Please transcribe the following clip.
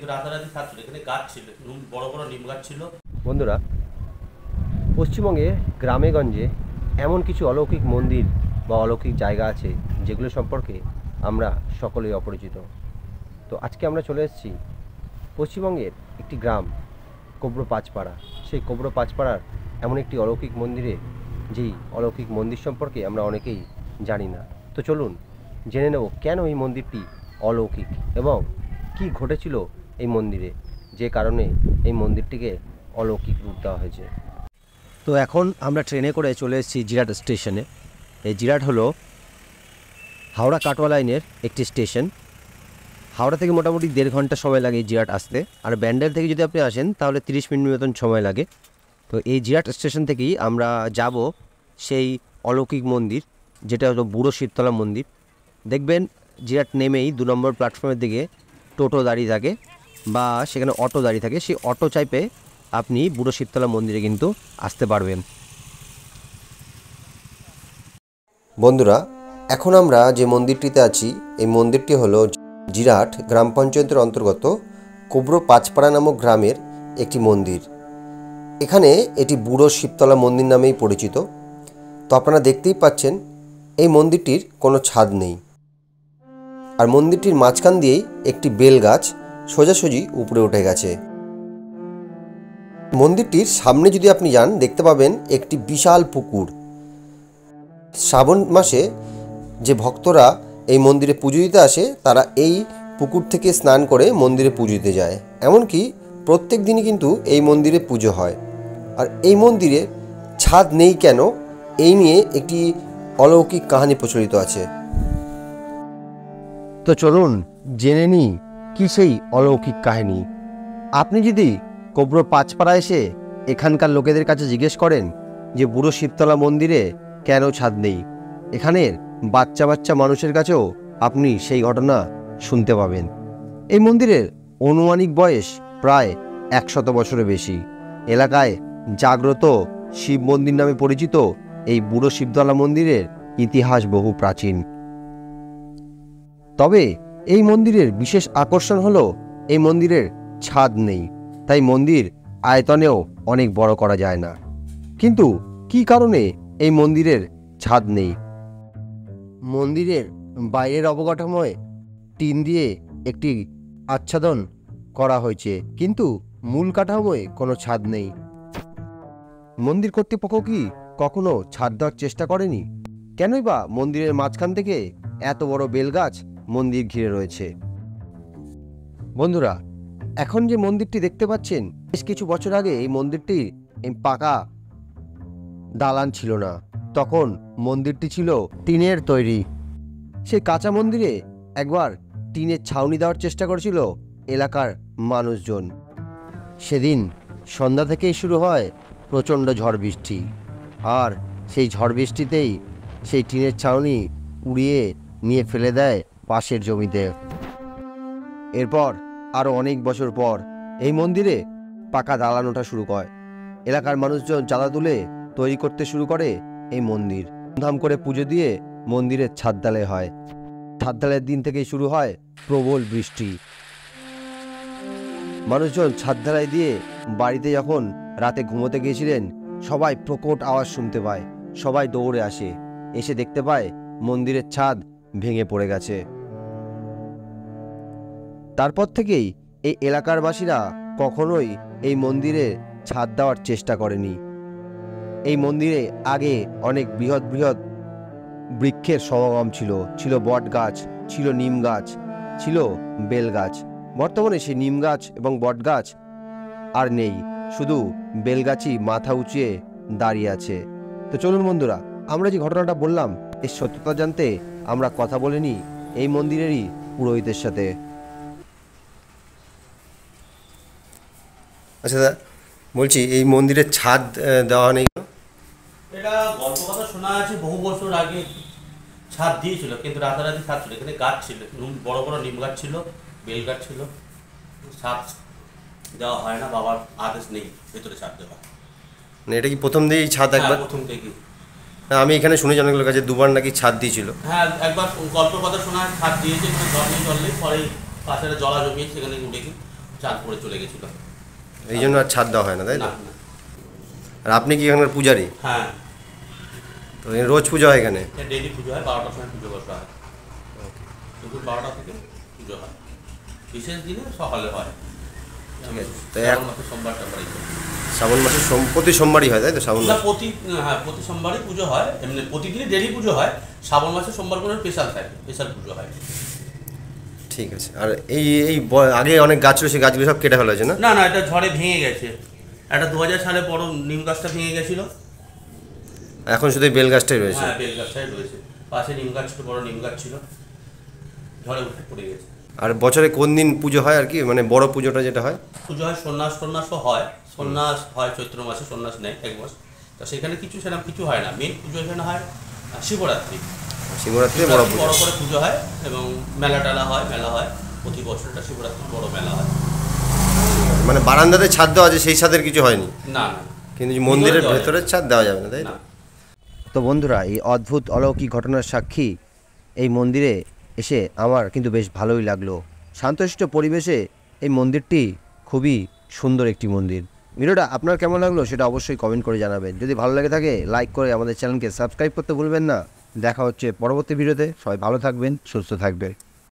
কিন্তু রাতারাতি ছাদ ছিল, এখানে গাছ ছিল, বড় বড় নিম গাছ ছিল। বন্ধুরা, পশ্চিমবঙ্গে গ্রামেগঞ্জে এমন কিছু অলৌকিক মন্দির বা অলৌকিক জায়গা আছে যেগুলো সম্পর্কে আমরা সকলেই অপরিচিত। তো আজকে আমরা চলে এসেছি পশ্চিমবঙ্গের একটি গ্রাম কোবরো পাঁচপাড়া। সেই কোবরো পাঁচপাড়ার এমন একটি অলৌকিক মন্দিরে, যেই অলৌকিক মন্দির সম্পর্কে আমরা অনেকেই জানি না। তো চলুন জেনে নেব কেন এই মন্দিরটি অলৌকিক এবং কি ঘটেছিল এই মন্দিরে, যে কারণে এই মন্দিরটিকে অলৌকিক রূপ দেওয়া হয়েছে। তো এখন আমরা ট্রেনে করে চলে এসেছি জিরাট স্টেশনে। এই জিরাট হলো হাওড়া কাটোয়া লাইনের একটি স্টেশন। হাওড়া থেকে মোটামুটি 1.5 ঘন্টা সময় লাগে এই জিরাট আসতে, আর ব্যান্ডেল থেকে যদি আপনি আসেন তাহলে 30 মিনিট মতন সময় লাগে। তো এই জিরাট স্টেশন থেকেই আমরা যাব সেই অলৌকিক মন্দির, যেটা হলো বুড়ো শিবতলা মন্দির। দেখবেন জিরাট নেমেই 2 নম্বর প্ল্যাটফর্মের দিকে টোটো দাঁড়িয়ে থাকে বা সেখানে অটো দাঁড়িয়ে থাকে। সেই অটো চাইপে আপনি বুড়ো শিবতলা মন্দিরে কিন্তু আসতে পারবেন। বন্ধুরা, এখন আমরা যে মন্দিরটিতে আছি, এই মন্দিরটি হলো জিরাট গ্রাম পঞ্চায়েতের অন্তর্গত কোবরো পাঁচপাড়া নামক গ্রামের একটি মন্দির। এখানে এটি বুড়ো শিবতলা মন্দির নামেই পরিচিত। তো আপনারা দেখতেই পাচ্ছেন এই মন্দিরটির কোনো ছাদ নেই, আর মন্দিরটির মাঝখান দিয়েই একটি বেল গাছ সোজাসুজি উপরে উঠে গেছে। মন্দিরটির সামনে যদি আপনি যান, দেখতে পাবেন একটি বিশাল পুকুর। শ্রাবণ মাসে যে ভক্তরা এই মন্দিরে পুজো দিতে আসে, তারা এই পুকুর থেকে স্নান করে মন্দিরে পুজো দিতে যায়। এমনকি প্রত্যেক দিনই কিন্তু এই মন্দিরে পুজো হয়। আর এই মন্দিরে ছাদ নেই কেন, এই নিয়ে একটি অলৌকিক কাহিনী প্রচলিত আছে। তো চলুন জেনে নিই কি সেই অলৌকিক কাহিনী। আপনি যদি কোবরো পাঁচপাড়া এসে এখানকার লোকেদের কাছে জিজ্ঞেস করেন যে বুড়ো শিবতলা মন্দিরে কেন ছাদ নেই, এখানের বাচ্চা বাচ্চা মানুষের কাছেও আপনি সেই ঘটনা শুনতে পাবেন। এই মন্দিরের আনুমানিক বয়স প্রায় 100 বছরের বেশি। এলাকায় জাগ্রত শিব মন্দির নামে পরিচিত এই বুড়ো শিবতলা মন্দিরের ইতিহাস বহু প্রাচীন। তবে এই মন্দিরের বিশেষ আকর্ষণ হলো এই মন্দিরের ছাদ নেই, তাই মন্দির আয়তনেও অনেক বড় করা যায় না। কিন্তু কি কারণে এই মন্দিরের ছাদ নেই? মন্দিরের বাইরের অবকাঠামোয় টিন দিয়ে একটি আচ্ছাদন করা হয়েছে, কিন্তু মূল কাঠামোয় কোনো ছাদ নেই। মন্দির কর্তৃপক্ষ কি কখনো ছাদ দেওয়ার চেষ্টা করেনি? কেনই বা মন্দিরের মাঝখান থেকে এত বড় বেলগাছ মন্দির ঘিরে রয়েছে? বন্ধুরা, এখন যে মন্দিরটি দেখতে পাচ্ছেন, বেশ কিছু বছর আগে এই মন্দিরটি পাকা দালান ছিল না। তখন মন্দিরটি ছিল টিনের তৈরি। সেই কাঁচা মন্দিরে একবার টিনের ছাউনি দেওয়ার চেষ্টা করেছিল এলাকার মানুষজন। সেদিন সন্ধ্যা থেকেই শুরু হয় প্রচণ্ড ঝড় বৃষ্টি, আর সেই ঝড় বৃষ্টিতেই সেই টিনের ছাউনি উড়িয়ে নিয়ে ফেলে দেয় পাশের জমিতে। এরপর আরও অনেক বছর পর এই মন্দিরে পাকা দালান ওঠা শুরু করে। এলাকার মানুষজন চাঁদা তুলে তৈরি করতে শুরু করে এই মন্দির। ধুমধাম করে পুজো দিয়ে মন্দিরের ছাদ ঢালাই হয়। ছাদ ঢালাইয়ের দিন থেকেই শুরু হয় প্রবল বৃষ্টি। মানুষজন ছাদ ঢালাই দিয়ে বাড়িতে যখন রাতে ঘুমোতে গিয়েছিলেন, সবাই প্রকট আওয়াজ শুনতে পায়। সবাই দৌড়ে আসে, এসে দেখতে পায় মন্দিরের ছাদ ভেঙে পড়ে গেছে। তারপর থেকেই এই এলাকার বাসীরা কখনোই এই মন্দিরে ছাদ দেওয়ার চেষ্টা করেনি। এই মন্দিরে আগে অনেক বৃহৎ বৃহৎ বৃক্ষের সমাগম ছিল। ছিল বট গাছ, ছিল নিম গাছ, ছিল বেল গাছ। বর্তমানে সেই নিম গাছ এবং বট গাছ আর নেই, শুধু বেল গাছই মাথা উঁচিয়ে দাঁড়িয়ে আছে। তো চলুন বন্ধুরা, আমরা যে ঘটনাটা বললাম এর সত্যতা জানতে আমরা কথা বলে নিই এই মন্দিরেরই পুরোহিতের সাথে। আচ্ছা দাদা, বলছি এই মন্দিরের ছাদ দেওয়া নেই? এটা গল্প কথা শোনা আছে, বহু বছর আগে ছাদ দিয়েছিল, কিন্তু রাতারাতি ছাদ ছিল, এখানে গাছ ছিল, বড় বড় নিম গাছ ছিল, বেল গাছ ছিল। ছাদ দেওয়া হয় না, বাবার আদেশ নেই ভেতরে ছাদ দেওয়া। মানে এটা কি প্রথম দিয়েই ছাদ? একবার প্রথম থেকেই আমি এখানে শুনেছি অনেকগুলোর কাছে 2বার নাকি ছাদ দিয়েছিল। হ্যাঁ, একবার গল্প কথা শোনা ছাদ দিয়েছে, এখানে জল নেই, পরে পাশে জলা জমিয়ে সেখানে উঠে চাঁদ পড়ে চলে গেছিল। এই জন্য আর ছাদ দেওয়া হয় না, তাই তো? না না। আর আপনি কি এখানকার পূজারি? হ্যাঁ, তো রোজ পুজো হয় এখানে? ডেইলি পুজো হয়, 12টার সময় পুজো বসা হয়, দুপুর 12টা থেকে পুজো হয়, বিশেষ দিনে সকালে হয়। ঠিক আছে। তো শ্রাবণ মাসে সোমবারটা পড়ে। শ্রাবণ মাসে প্রতি সোমবারই হয়, তাই তো? শ্রাবণ না, মাসে প্রতি সোমবারই পুজো হয়, এমনি প্রতিদিনই ডেলি পুজো হয়। শ্রাবণ মাসে সোমবার করে স্পেশাল থাকে, স্পেশাল পুজো হয়। ঠিক আছে। আর আগে অনেক গাছ রয়েছে, গাছগুলো সব কেটে ফেলা হয়েছে না? না না, এটা ঝড়ে ভেঙে গেছে। একটা 2000 সালে বড় নিম গাছটা ভেঙে গেছিল। এখন শুধু এই বেল গাছটাই রয়েছে। হ্যাঁ, বেল গাছটাই রয়েছে, পাশে নিম গাছ ছিল, বড় নিম গাছ ছিল, ঝড়ে উঠে পড়ে গেছে। আর বছরে কোন দিন পুজো হয় আর কি, মানে বড় পুজোটা যেটা হয়? পুজো হয়, সন্ন্যাসও হয়, সন্ন্যাস হয় চৈত্র মাসে, সন্ন্যাস নেয় 1 মাস। তো সেখানে সেরকম কিছু হয় না, মেন পুজো এখানে হয় শিবরাত্রি। শিবরাত্রি বড় পুজো। বড় করে পুজো হয় এবং মেলা হয় প্রতি বছর। এটা শিবরাত্রি বড় মেলা হয়। মানে বারান্দাতে ছাদ দেওয়া আছে, সেই ছাদের কিছু হয়নি? না না। কিন্তু মন্দিরের ভেতরের ছাদ দেওয়া যাবে না, তাই না। না? তো বন্ধুরা, এই অদ্ভুত অলৌকিক ঘটনার সাক্ষী এই মন্দিরে এসে আমার কিন্তু বেশ ভালোই লাগলো। শান্তশিষ্ট পরিবেশে এই মন্দিরটি খুবই সুন্দর একটি মন্দির। ভিডিওটা আপনার কেমন লাগলো সেটা অবশ্যই কমেন্ট করে জানাবেন। যদি ভালো লাগে থাকে লাইক করে আমাদের চ্যানেলকে সাবস্ক্রাইব করতে ভুলবেন না। দেখা হচ্ছে পরবর্তী ভিডিওতে। সবাই ভালো থাকবেন, সুস্থ থাকবেন।